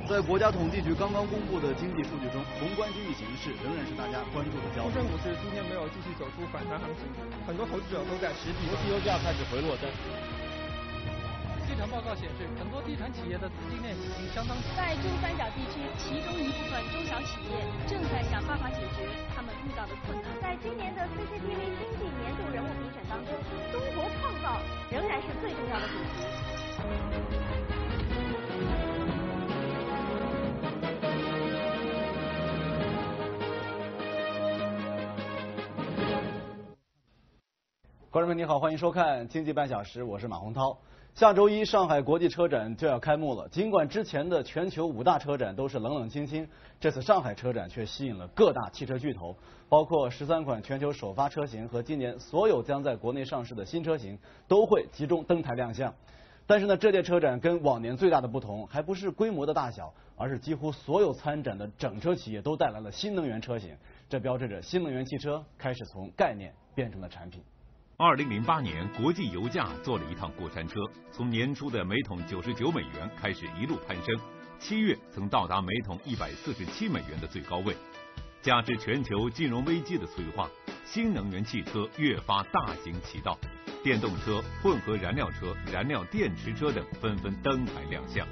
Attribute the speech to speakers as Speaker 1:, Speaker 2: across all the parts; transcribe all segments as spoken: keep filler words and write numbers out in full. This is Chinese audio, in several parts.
Speaker 1: 在国家统计局刚刚公布的经济数据中，宏观经济形势仍然是大家关注的焦点。
Speaker 2: 沪深股市今天没有继续走出反弹行情，很多投资者都在实际。
Speaker 3: 国际油价开始回落，但
Speaker 4: 地产报告显示，很多地产企业的资金链已经相当。
Speaker 5: 在珠三角地区，其中一部分中小企业正在想办法解决他们遇到的困难。
Speaker 6: 在今年的 C C T V 经济年度人物评选当中，中国创造仍然是最重要的主题。
Speaker 1: 观众们你好，欢迎收看经济半小时，我是马洪涛。下周一上海国际车展就要开幕了，尽管之前的全球五大车展都是冷冷清清，这次上海车展却吸引了各大汽车巨头，包括十三款全球首发车型和今年所有将在国内上市的新车型都会集中登台亮相。但是呢，这届车展跟往年最大的不同，还不是规模的大小，而是几乎所有参展的整车企业都带来了新能源车型，这标志着新能源汽车开始从概念变成了产品。
Speaker 7: 二零零八年，国际油价做了一趟过山车，从年初的每桶九十九美元开始一路攀升，七月曾到达每桶一百四十七美元的最高位。加之全球金融危机的催化，新能源汽车越发大行其道，电动车、混合燃料车、燃料电池车等纷纷登台亮相。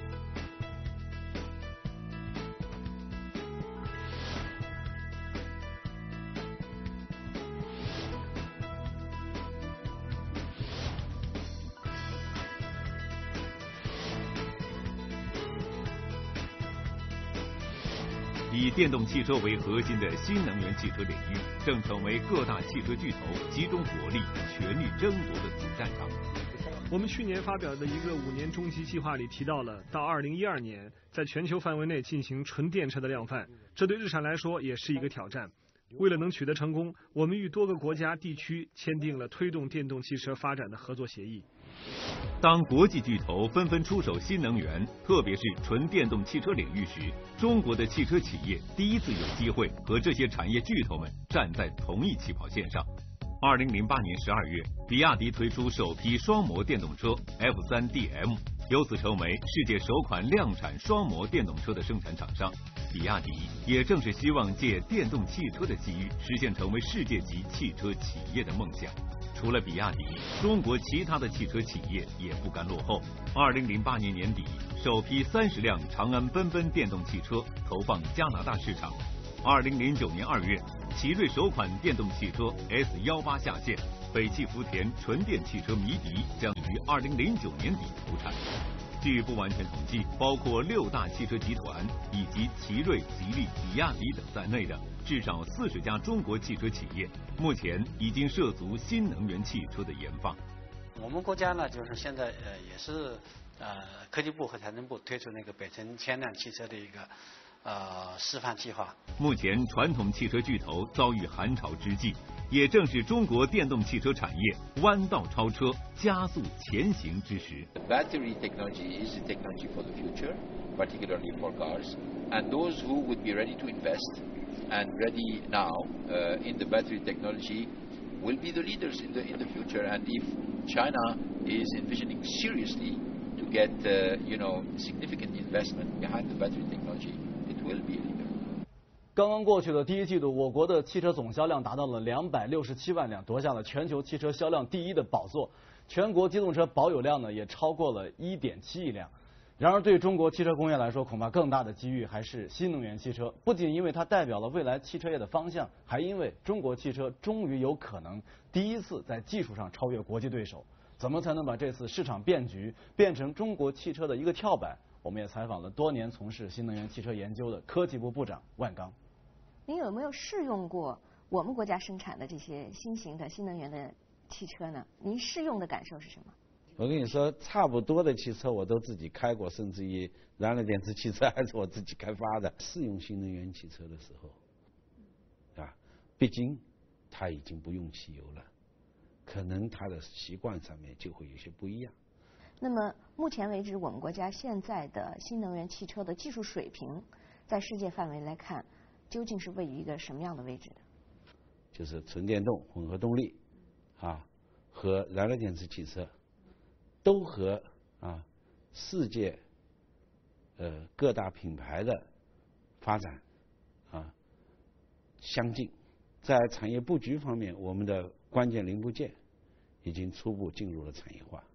Speaker 7: 以电动汽车为核心的新能源汽车领域，正成为各大汽车巨头集中火力、全力争夺的主战场。
Speaker 2: 我们去年发表的一个五年中期计划里提到了，到二零一二年，在全球范围内进行纯电车的量贩，这对日产来说也是一个挑战。为了能取得成功，我们与多个国家地区签订了推动电动汽车发展的合作协议。
Speaker 7: 当国际巨头纷纷出手新能源，特别是纯电动汽车领域时，中国的汽车企业第一次有机会和这些产业巨头们站在同一起跑线上。二零零八年十二月，比亚迪推出首批双模电动车 F 三 D M， 由此成为世界首款量产双模电动车的生产厂商。比亚迪也正是希望借电动汽车的机遇，实现成为世界级汽车企业的梦想。除了比亚迪，中国其他的汽车企业也不甘落后。二零零八年年底，首批三十辆长安奔奔电动汽车投放加拿大市场。二零零九年二月，奇瑞首款电动汽车 S 十八 下线，北汽福田纯电汽车迷笛将于二零零九年底投产。据不完全统计，包括六大汽车集团以及奇瑞、吉利、比亚迪等在内的至少四十家中国汽车企业，目前已经涉足新能源汽车的研发。
Speaker 8: 我们国家呢，就是现在呃也是呃科技部和财政部推出那个北辰千辆汽车的一个呃示范计划。
Speaker 7: 目前传统汽车巨头遭遇寒潮之际，也正是中国电动汽车产业弯道超车、加速前行之时。
Speaker 9: Battery technology is the technology for the future, particularly for cars, and those who would be ready to invest and ready now uh, in the battery technology will be the leaders in the in the future. And if China is envisioning seriously to get uh, you know significant investment behind the battery technology, it will be a leader.
Speaker 1: 刚刚过去的第一季度，我国的汽车总销量达到了两百六十七万辆，夺下了全球汽车销量第一的宝座。全国机动车保有量呢也超过了一点七亿辆。然而，对中国汽车工业来说，恐怕更大的机遇还是新能源汽车。不仅因为它代表了未来汽车业的方向，还因为中国汽车终于有可能第一次在技术上超越国际对手。怎么才能把这次市场变局变成中国汽车的一个跳板？我们也采访了多年从事新能源汽车研究的科技部部长万钢。
Speaker 10: 您有没有试用过我们国家生产的这些新型的新能源的汽车呢？您试用的感受是什么？
Speaker 11: 我跟你说，差不多的汽车我都自己开过，甚至于燃料电池汽车还是我自己开发的。试用新能源汽车的时候，啊，毕竟它已经不用汽油了，可能它的习惯上面就会有些不一样。
Speaker 10: 那么目前为止，我们国家现在的新能源汽车的技术水平，在世界范围来看，究竟是位于一个什么样的位置的？
Speaker 11: 就是纯电动、混合动力，啊，和燃料电池汽车，都和啊世界呃各大品牌的发展啊相近。在产业布局方面，我们的关键零部件已经初步进入了产业化。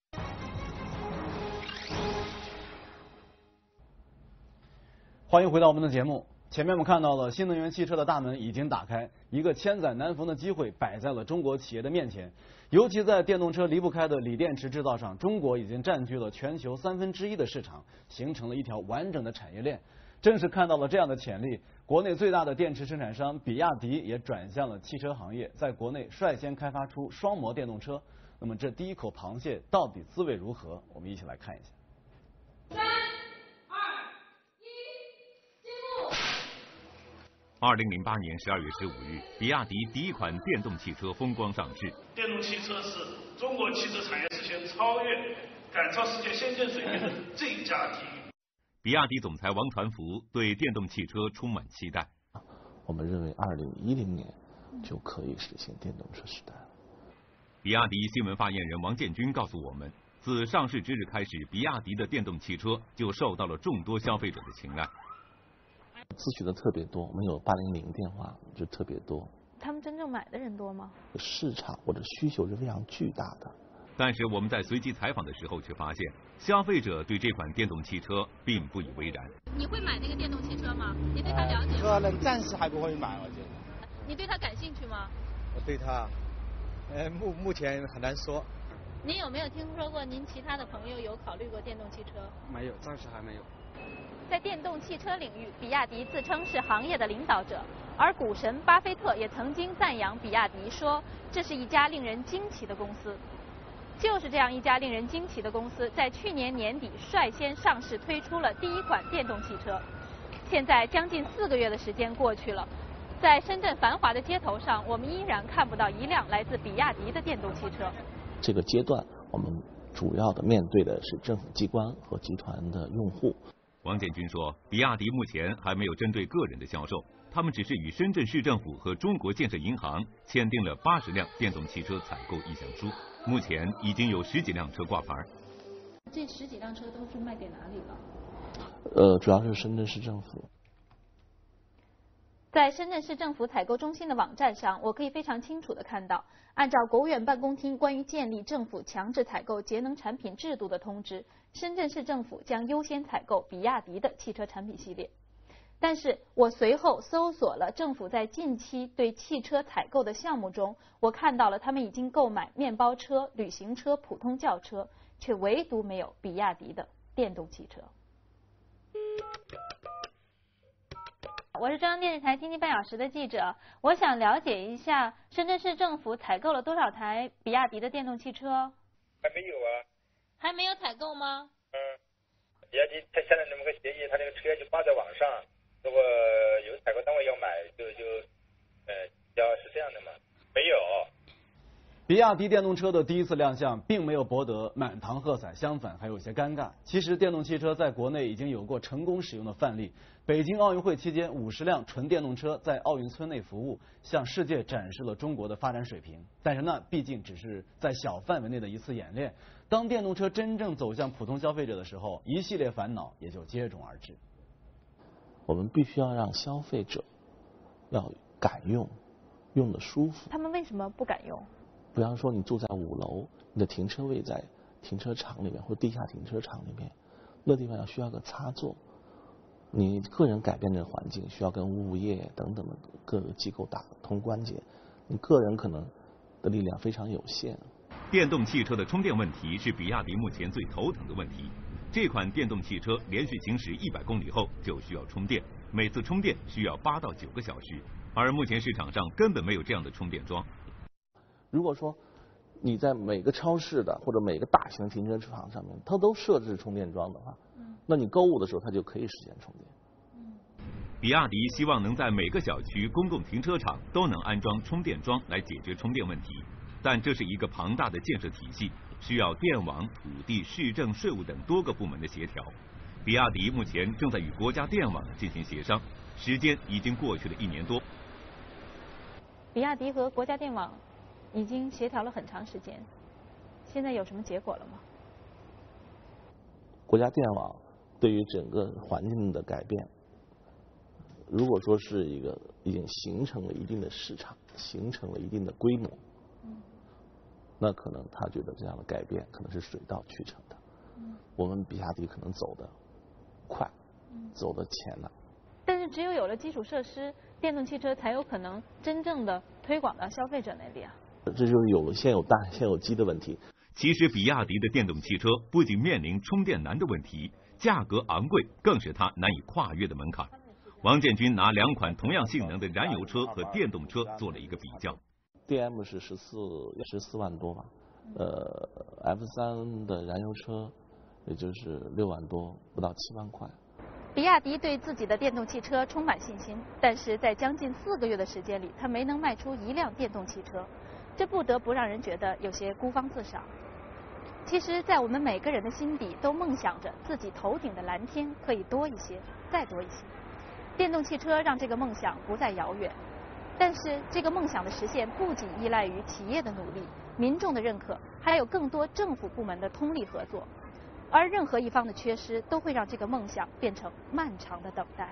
Speaker 1: 欢迎回到我们的节目。前面我们看到了新能源汽车的大门已经打开，一个千载难逢的机会摆在了中国企业的面前。尤其在电动车离不开的锂电池制造上，中国已经占据了全球三分之一的市场，形成了一条完整的产业链。正是看到了这样的潜力，国内最大的电池生产商比亚迪也转向了汽车行业，在国内率先开发出双模电动车。那么这第一口螃蟹到底滋味如何？我们一起来看一下。
Speaker 7: 二零零八年十二月十五日，比亚迪第一款电动汽车风光上市。
Speaker 3: 电动汽车是中国汽车产业实现超越、赶超世界先进水平的最佳机遇。
Speaker 7: 比亚迪总裁王传福对电动汽车充满期待。
Speaker 12: 我们认为二零一零年就可以实现电动车时代了。
Speaker 7: 比亚迪新闻发言人王建军告诉我们，自上市之日开始，比亚迪的电动汽车就受到了众多消费者的青睐。
Speaker 12: 咨询的特别多，我们有八零零电话就特别多。
Speaker 13: 他们真正买的人多吗？
Speaker 12: 市场或者需求是非常巨大的。
Speaker 7: 但是我们在随机采访的时候却发现，消费者对这款电动汽车并不以为然。
Speaker 5: 你会买那个电动汽车吗？你对它了解吗？
Speaker 14: 可能暂时还不会买，我觉得。
Speaker 5: 你对它感兴趣吗？
Speaker 14: 我对它，呃，目目前很难说。
Speaker 5: 您有没有听说过您其他的朋友有考虑过电动汽车？
Speaker 14: 没有，暂时还没有。
Speaker 13: 在电动汽车领域，比亚迪自称是行业的领导者，而股神巴菲特也曾经赞扬比亚迪，说这是一家令人惊奇的公司。就是这样一家令人惊奇的公司，在去年年底率先上市推出了第一款电动汽车。现在将近四个月的时间过去了，在深圳繁华的街头上，我们依然看不到一辆来自比亚迪的电动汽车。
Speaker 12: 这个阶段，我们主要的面对的是政府机关和集团的用户。
Speaker 7: 王建军说，比亚迪目前还没有针对个人的销售，他们只是与深圳市政府和中国建设银行签订了八十辆电动汽车采购意向书，目前已经有十几辆车挂牌。
Speaker 5: 这十几辆车都是卖给哪里了？
Speaker 12: 呃，主要是深圳市政府。
Speaker 13: 在深圳市政府采购中心的网站上，我可以非常清楚地看到，按照国务院办公厅关于建立政府强制采购节能产品制度的通知，深圳市政府将优先采购比亚迪的汽车产品系列。但是我随后搜索了政府在近期对汽车采购的项目中，我看到了他们已经购买面包车、旅行车、普通轿车，却唯独没有比亚迪的电动汽车。我是中央电视台经济半小时的记者，我想了解一下深圳市政府采购了多少台比亚迪的电动汽车？
Speaker 15: 还没有啊。
Speaker 5: 还没有采购吗？
Speaker 15: 嗯，比亚迪他现在那么个协议，他那个车就挂在网上，如果有采购单位要买，就就呃要是这样的嘛，没有。
Speaker 1: 比亚迪电动车的第一次亮相，并没有博得满堂喝彩，相反还有些尴尬。其实电动汽车在国内已经有过成功使用的范例。北京奥运会期间，五十辆纯电动车在奥运村内服务，向世界展示了中国的发展水平。但是那毕竟只是在小范围内的一次演练。当电动车真正走向普通消费者的时候，一系列烦恼也就接踵而至。
Speaker 12: 我们必须要让消费者要敢用，用的舒服。
Speaker 13: 他们为什么不敢用？
Speaker 12: 比方说，你住在五楼，你的停车位在停车场里面或地下停车场里面，那地方要需要个插座。你个人改变这个环境，需要跟物业等等的各个机构打通关节，你个人可能的力量非常有限。
Speaker 7: 电动汽车的充电问题是比亚迪目前最头疼的问题。这款电动汽车连续行驶一百公里后就需要充电，每次充电需要八到九个小时，而目前市场上根本没有这样的充电桩。
Speaker 12: 如果说你在每个超市的或者每个大型的停车场上面，它都设置充电桩的话，那你购物的时候它就可以实现充电。
Speaker 7: 比亚迪希望能在每个小区公共停车场都能安装充电桩来解决充电问题，但这是一个庞大的建设体系，需要电网、土地、市政、税务等多个部门的协调。比亚迪目前正在与国家电网进行协商，时间已经过去了一年多。
Speaker 13: 比亚迪和国家电网已经协调了很长时间，现在有什么结果了吗？
Speaker 12: 国家电网对于整个环境的改变，如果说是一个已经形成了一定的市场，形成了一定的规模，那可能他觉得这样的改变可能是水到渠成的。我们比亚迪可能走得快，走得前了。
Speaker 13: 但是只有有了基础设施，电动汽车才有可能真正的推广到消费者那里啊。
Speaker 12: 这就是有了先有大先有鸡的问题。
Speaker 7: 其实比亚迪的电动汽车不仅面临充电难的问题，价格昂贵更是它难以跨越的门槛。王建军拿两款同样性能的燃油车和电动车做了一个比较。
Speaker 12: D M 是十四十四万多吧，呃 F 三的燃油车也就是六万多，不到七万块。
Speaker 13: 比亚迪对自己的电动汽车充满信心，但是在将近四个月的时间里，它没能卖出一辆电动汽车，这不得不让人觉得有些孤芳自赏。其实，在我们每个人的心底，都梦想着自己头顶的蓝天可以多一些，再多一些。电动汽车让这个梦想不再遥远，但是这个梦想的实现不仅依赖于企业的努力、民众的认可，还有更多政府部门的通力合作。而任何一方的缺失，都会让这个梦想变成漫长的等待。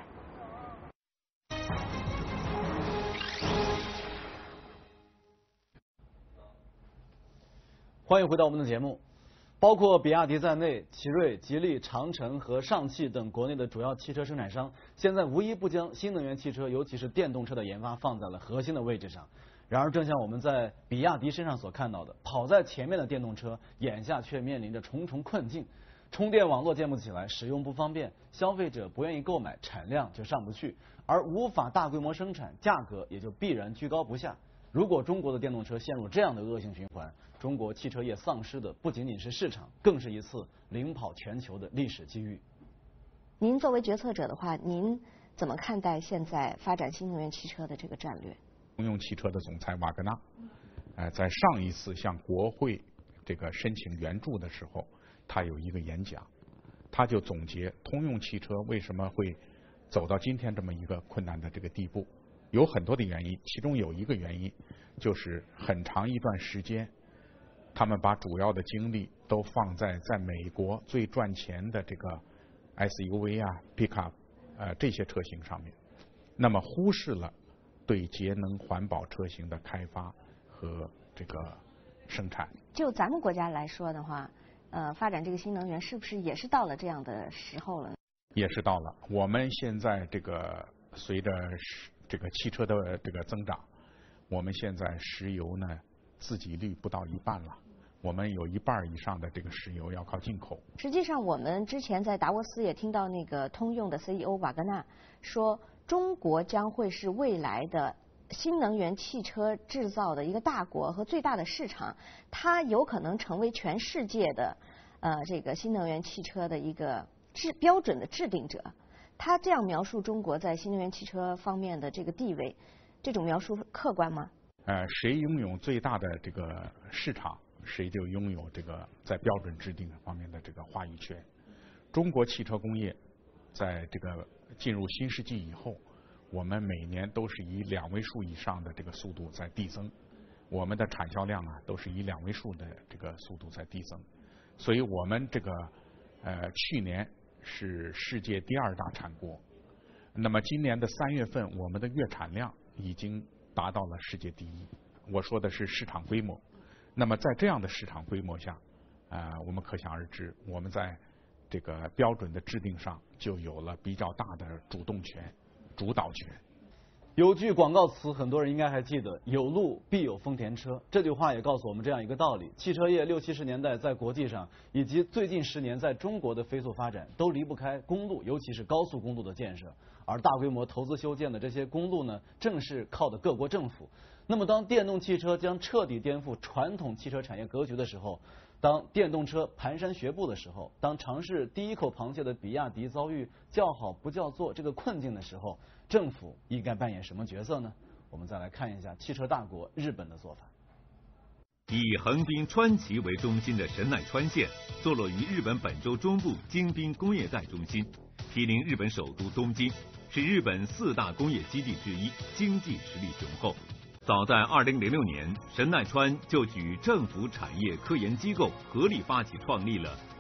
Speaker 1: 欢迎回到我们的节目。包括比亚迪在内，奇瑞、吉利、长城和上汽等国内的主要汽车生产商，现在无一不将新能源汽车，尤其是电动车的研发放在了核心的位置上。然而，正像我们在比亚迪身上所看到的，跑在前面的电动车，眼下却面临着重重困境。充电网络建不起来，使用不方便，消费者不愿意购买，产量就上不去，而无法大规模生产，价格也就必然居高不下。如果中国的电动车陷入这样的恶性循环，中国汽车业丧失的不仅仅是市场，更是一次领跑全球的历史机遇。
Speaker 10: 您作为决策者的话，您怎么看待现在发展新能源汽车的这个战略？
Speaker 16: 通用汽车的总裁瓦格纳，呃，在上一次向国会这个申请援助的时候，他有一个演讲，他就总结通用汽车为什么会走到今天这么一个困难的这个地步，有很多的原因，其中有一个原因就是很长一段时间，他们把主要的精力都放在在美国最赚钱的这个 S U V 啊、Pickup 呃这些车型上面，那么忽视了对节能环保车型的开发和这个生产。
Speaker 10: 就咱们国家来说的话，呃，发展这个新能源是不是也是到了这样的时候了？
Speaker 16: 也是到了。我们现在这个随着这个汽车的这个增长，我们现在石油呢自给率不到一半了，我们有一半以上的这个石油要靠进口。
Speaker 10: 实际上，我们之前在达沃斯也听到那个通用的 C E O 瓦格纳说，中国将会是未来的新能源汽车制造的一个大国和最大的市场，它有可能成为全世界的呃这个新能源汽车的一个制标准的制定者。他这样描述中国在新能源汽车方面的这个地位，这种描述客观吗？
Speaker 16: 呃，谁拥有最大的这个市场，谁就拥有这个在标准制定方面的这个话语权。中国汽车工业在这个进入新世纪以后，我们每年都是以两位数以上的这个速度在递增，我们的产销量啊都是以两位数的这个速度在递增，所以我们这个呃去年是世界第二大产国，那么今年的三月份，我们的月产量已经达到了世界第一。我说的是市场规模。那么在这样的市场规模下，啊、呃，我们可想而知，我们在这个标准的制定上就有了比较大的主动权、主导权。
Speaker 1: 有句广告词，很多人应该还记得，有路必有丰田车。这句话也告诉我们这样一个道理：汽车业六七十年代在国际上，以及最近十年在中国的飞速发展，都离不开公路，尤其是高速公路的建设。而大规模投资修建的这些公路呢，正是靠的各国政府。那么，当电动汽车将彻底颠覆传统汽车产业格局的时候，当电动车蹒跚学步的时候，当尝试第一口螃蟹的比亚迪遭遇叫好不叫座这个困境的时候，政府应该扮演什么角色呢？我们再来看一下汽车大国日本的做法。
Speaker 7: 以横滨川崎为中心的神奈川县，坐落于日本本州中部京滨工业带中心，毗邻日本首都东京，是日本四大工业基地之一，经济实力雄厚。早在二零零六年，神奈川就举政府、产业、科研机构合力发起创立了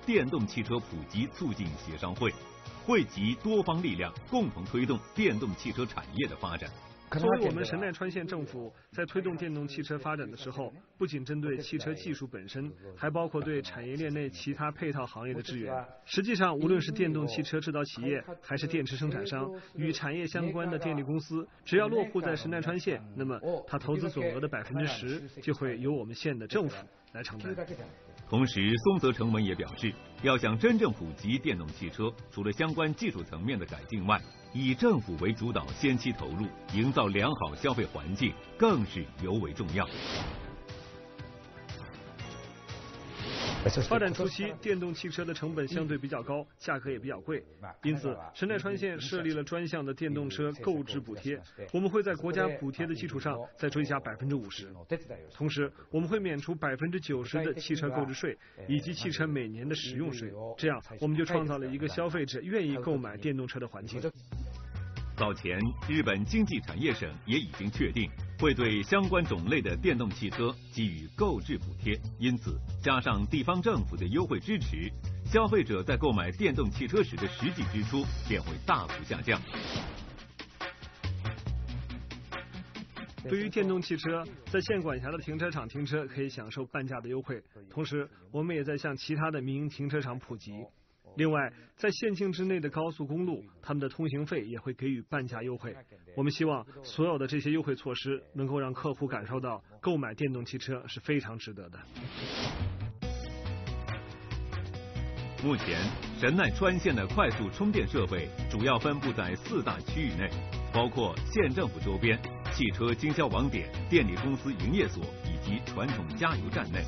Speaker 7: 电动汽车普及促进协商会，汇集多方力量，共同推动电动汽车产业的发展。
Speaker 2: 作为我们神奈川县政府在推动电动汽车发展的时候，不仅针对汽车技术本身，还包括对产业链内其他配套行业的支援。实际上，无论是电动汽车制造企业，还是电池生产商与产业相关的电力公司，只要落户在神奈川县，那么它投资总额的百分之十就会由我们县的政府来承担。
Speaker 7: 同时，松泽成文也表示，要想真正普及电动汽车，除了相关技术层面的改进外，以政府为主导，先期投入，营造良好消费环境，更是尤为重要。
Speaker 2: 发展初期，电动汽车的成本相对比较高，价格也比较贵，因此神奈川县设立了专项的电动车购置补贴。我们会在国家补贴的基础上再追加百分之五十，同时我们会免除百分之九十的汽车购置税以及汽车每年的使用税，这样我们就创造了一个消费者愿意购买电动车的环境。
Speaker 7: 早前，日本经济产业省也已经确定会对相关种类的电动汽车给予购置补贴，因此加上地方政府的优惠支持，消费者在购买电动汽车时的实际支出便会大幅下降。
Speaker 2: 对于电动汽车，在县管辖的停车场停车可以享受半价的优惠，同时我们也在向其他的民营停车场普及。另外，在县境之内的高速公路，他们的通行费也会给予半价优惠。我们希望所有的这些优惠措施能够让客户感受到购买电动汽车是非常值得的。
Speaker 7: 目前，神奈川县的快速充电设备主要分布在四大区域内，包括县政府周边、汽车经销网点、电力公司营业所以及传统加油站内。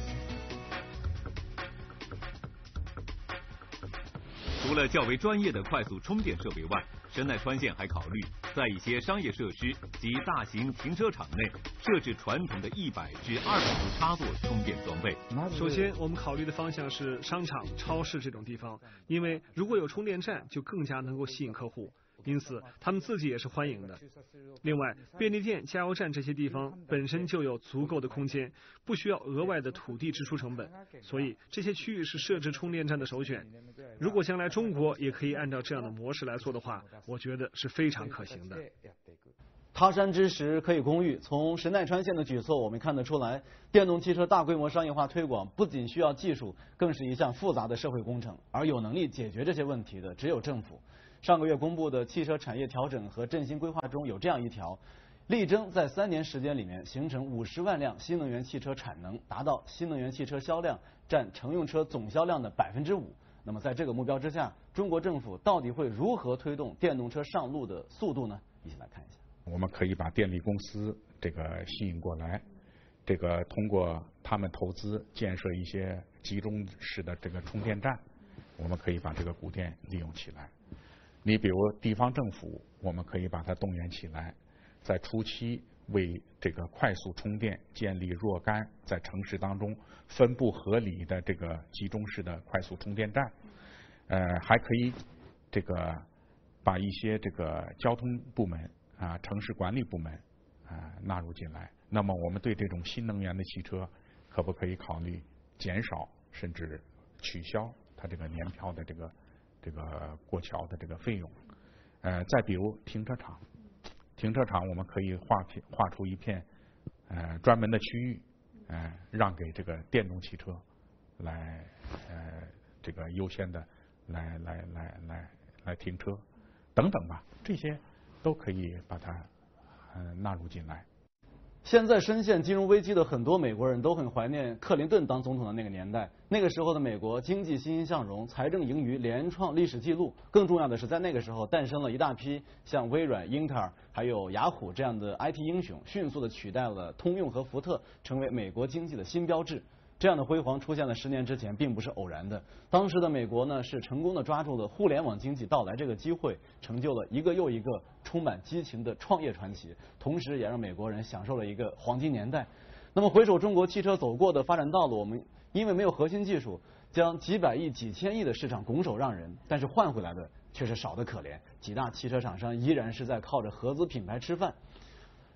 Speaker 7: 除了较为专业的快速充电设备外，神奈川县还考虑在一些商业设施及大型停车场内设置传统的一百至二百伏插座充电装备。
Speaker 2: 首先，我们考虑的方向是商场、超市这种地方，因为如果有充电站，就更加能够吸引客户。因此他们自己也是欢迎的。另外，便利店、加油站这些地方本身就有足够的空间，不需要额外的土地支出成本，所以这些区域是设置充电站的首选。如果将来中国也可以按照这样的模式来做的话，我觉得是非常可行的。
Speaker 1: 他山之石可以攻玉。从神奈川县的举措，我们看得出来，电动汽车大规模商业化推广不仅需要技术，更是一项复杂的社会工程。而有能力解决这些问题的，只有政府。上个月公布的汽车产业调整和振兴规划中有这样一条，力争在三年时间里面形成五十万辆新能源汽车产能，达到新能源汽车销量占乘用车总销量的百分之五。那么在这个目标之下，中国政府到底会如何推动电动车上路的速度呢？一起来看一下。
Speaker 16: 我们可以把电力公司这个吸引过来，这个通过他们投资建设一些集中式的这个充电站，我们可以把这个补电利用起来。你比如地方政府，我们可以把它动员起来，在初期为这个快速充电建立若干在城市当中分布合理的这个集中式的快速充电站，呃，还可以这个把一些这个交通部门啊、城市管理部门啊纳入进来。那么我们对这种新能源的汽车，可不可以考虑减少甚至取消它这个年票的这个这个过桥的这个费用？呃，再比如停车场，停车场我们可以划片划出一片呃专门的区域，呃，让给这个电动汽车来呃这个优先的来来来来来停车等等吧，这些都可以把它呃纳入进来。
Speaker 1: 现在深陷金融危机的很多美国人都很怀念克林顿当总统的那个年代。那个时候的美国经济欣欣向荣，财政盈余连创历史记录。更重要的是，在那个时候诞生了一大批像微软、英特尔还有雅虎这样的 I T 英雄，迅速的取代了通用和福特，成为美国经济的新标志。这样的辉煌出现在十年之前，并不是偶然的。当时的美国呢，是成功的抓住了互联网经济到来这个机会，成就了一个又一个充满激情的创业传奇，同时也让美国人享受了一个黄金年代。那么回首中国汽车走过的发展道路，我们因为没有核心技术，将几百亿、几千亿的市场拱手让人，但是换回来的却是少得可怜。几大汽车厂商依然是在靠着合资品牌吃饭。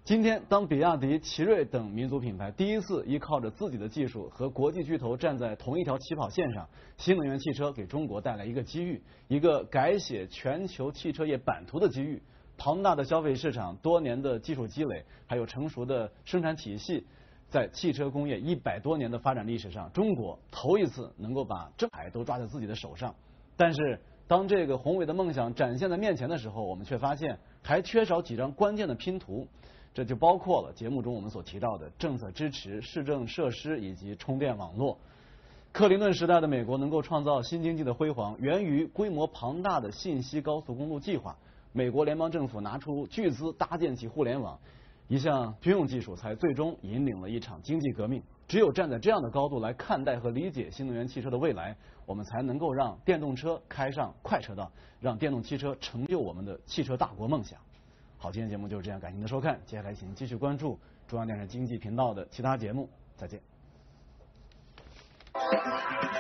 Speaker 1: 今天，当比亚迪、奇瑞等民族品牌第一次依靠着自己的技术和国际巨头站在同一条起跑线上，新能源汽车给中国带来一个机遇，一个改写全球汽车业版图的机遇。庞大的消费市场、多年的技术积累，还有成熟的生产体系，在汽车工业一百多年的发展历史上，中国头一次能够把正牌都抓在自己的手上。但是，当这个宏伟的梦想展现在面前的时候，我们却发现还缺少几张关键的拼图。这就包括了节目中我们所提到的政策支持、市政设施以及充电网络。克林顿时代的美国能够创造新经济的辉煌，源于规模庞大的信息高速公路计划。美国联邦政府拿出巨资搭建起互联网，一项军用技术才最终引领了一场经济革命。只有站在这样的高度来看待和理解新能源汽车的未来，我们才能够让电动车开上快车道，让电动汽车成就我们的汽车大国梦想。好，今天节目就是这样，感谢您的收看。接下来请您继续关注中央电视经济频道的其他节目，再见。